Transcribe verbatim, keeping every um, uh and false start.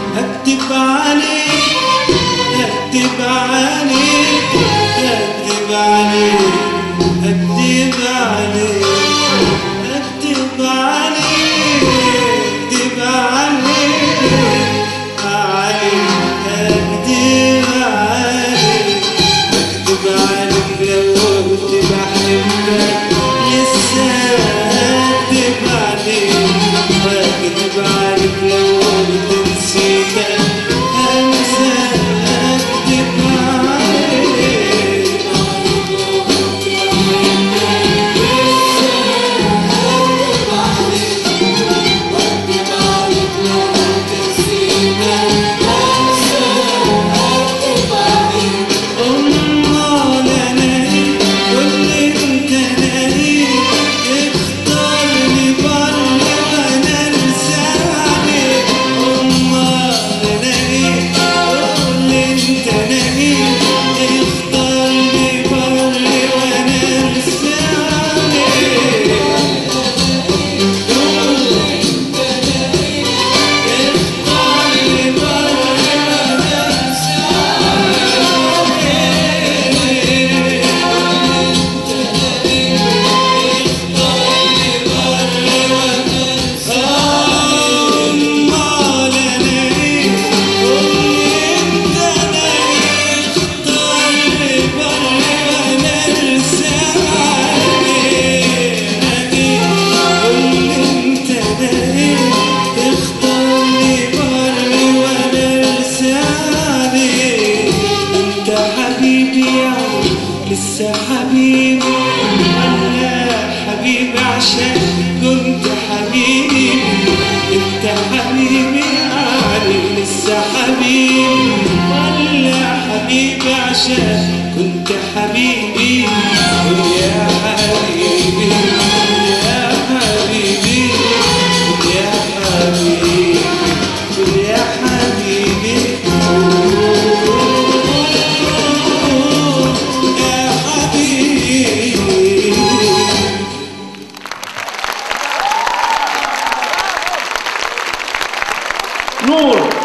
أكدب عليك أكدب عليك أكدب عليك أكدب عليك أكدب عليك أكدب عليك عليك أكدب عليك أكدب عليك لو قلت بحبك لسه أكدب عليك وأكدب عليك لو قلت نسيتك أنسى أكدب عليك أمال أنا إيه قولي أنت أنا إيه اختارني بر وأنا أنسى عليك أمال أنا إيه قولي أنت أنا إيه اختارني بر وأنا أنسى عليك اختارني بر وأنا أنسى أمال أنا إيه قولي أنت أنا إيه اختارني بر وأنا أنسى عليك قولي أنت أنا إيه اختارني بر وأنا أنسى عليك أنت حبيبي يعني لسه حبيبي ولا حبيبي عشان كنت حبيبي انت حبيبي يعني لسه حبيبي ولا حبيبي عشان كنت حبيبي يا حبيبي يا حبيبي يا حبيبي يا حبيبي يا حبيبي. نور.